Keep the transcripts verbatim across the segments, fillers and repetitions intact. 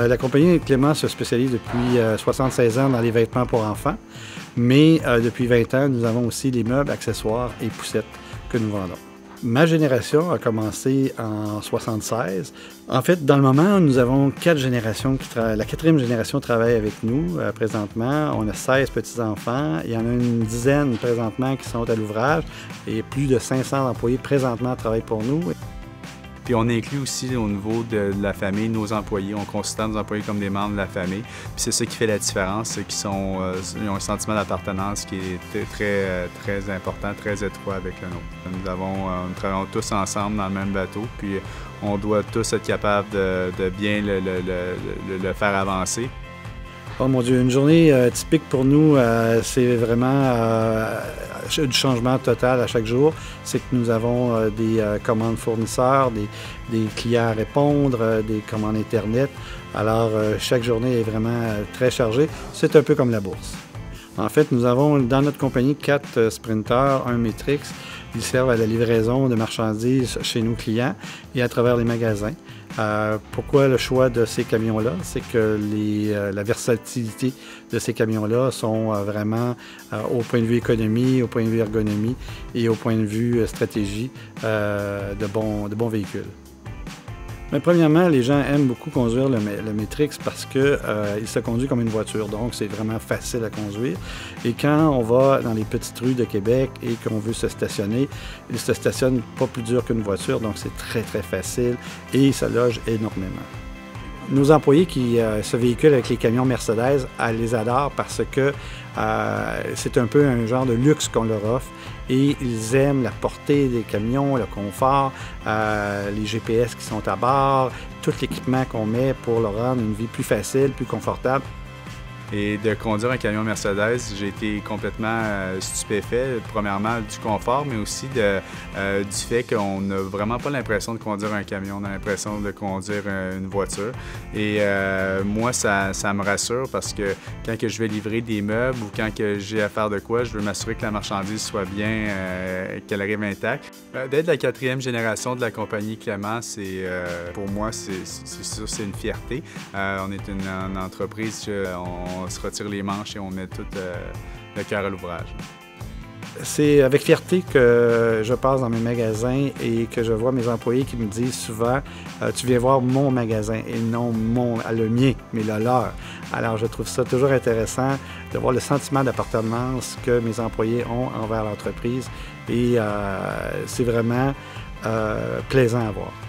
Euh, la compagnie Clément se spécialise depuis euh, soixante-seize ans dans les vêtements pour enfants, mais euh, depuis vingt ans, nous avons aussi les meubles, accessoires et poussettes que nous vendons. Ma génération a commencé en soixante-seize. En fait, dans le moment, nous avons quatre générations qui travaillent. La quatrième génération travaille avec nous euh, présentement. On a seize petits-enfants. Il y en a une dizaine présentement qui sont à l'ouvrage et plus de cinq cents employés présentement travaillent pour nous. Puis on inclut aussi au niveau de la famille nos employés. On considère nos employés comme des membres de la famille. Puis c'est ça qui fait la différence, c'est qu'ils sont, euh, ils ont un sentiment d'appartenance qui est très, très important, très étroit avec le nôtre. Nous, avons, euh, nous travaillons tous ensemble dans le même bateau, puis on doit tous être capables de, de bien le, le, le, le, le faire avancer. Oh mon Dieu, une journée euh, typique pour nous, euh, c'est vraiment euh, du changement total à chaque jour. C'est que nous avons euh, des euh, commandes fournisseurs, des, des clients à répondre, euh, des commandes Internet. Alors, euh, chaque journée est vraiment euh, très chargée. C'est un peu comme la bourse. En fait, nous avons dans notre compagnie quatre euh, sprinters, un Matrix. Ils servent à la livraison de marchandises chez nos clients et à travers les magasins. Euh, pourquoi le choix de ces camions-là? C'est que les, euh, la versatilité de ces camions-là sont euh, vraiment euh, au point de vue économie, au point de vue ergonomie et au point de vue euh, stratégie euh, de, bons, de bons véhicules. Mais premièrement, les gens aiment beaucoup conduire le, le Matrix parce qu'il euh, se conduit comme une voiture, donc c'est vraiment facile à conduire. Et quand on va dans les petites rues de Québec et qu'on veut se stationner, il se stationne pas plus dur qu'une voiture, donc c'est très très facile et ça loge énormément. Nos employés qui euh, se véhiculent avec les camions Mercedes, elles les adorent parce que euh, c'est un peu un genre de luxe qu'on leur offre et ils aiment la portée des camions, le confort, euh, les G P S qui sont à bord, tout l'équipement qu'on met pour leur rendre une vie plus facile, plus confortable. Et de conduire un camion Mercedes, j'ai été complètement euh, stupéfait, premièrement du confort, mais aussi de, euh, du fait qu'on n'a vraiment pas l'impression de conduire un camion, on a l'impression de conduire euh, une voiture. Et euh, moi, ça, ça me rassure parce que quand que je vais livrer des meubles ou quand que j'ai à faire de quoi, je veux m'assurer que la marchandise soit bien, euh, qu'elle arrive intacte. Euh, D'être la quatrième génération de la compagnie Clément, c'est euh, pour moi, c'est sûr, c'est une fierté. Euh, on est une, une entreprise, on, On se retire les manches et on met tout euh, le cœur à l'ouvrage. C'est avec fierté que je passe dans mes magasins et que je vois mes employés qui me disent souvent euh, « Tu viens voir mon magasin » et non mon, le mien, mais le leur. Alors je trouve ça toujours intéressant de voir le sentiment d'appartenance que mes employés ont envers l'entreprise et euh, c'est vraiment euh, plaisant à voir.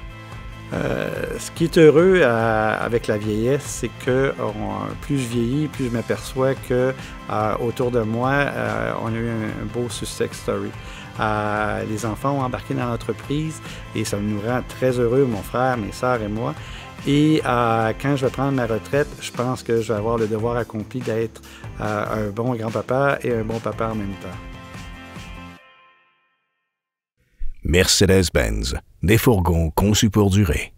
Euh, ce qui est heureux euh, avec la vieillesse, c'est que on, plus je vieillis, plus je m'aperçois que euh, autour de moi, euh, on a eu un, un beau success story. Euh, les enfants ont embarqué dans l'entreprise et ça nous rend très heureux, mon frère, mes sœurs et moi. Et euh, quand je vais prendre ma retraite, je pense que je vais avoir le devoir accompli d'être euh, un bon grand-papa et un bon papa en même temps. Mercedes-Benz, des fourgons conçus pour durer.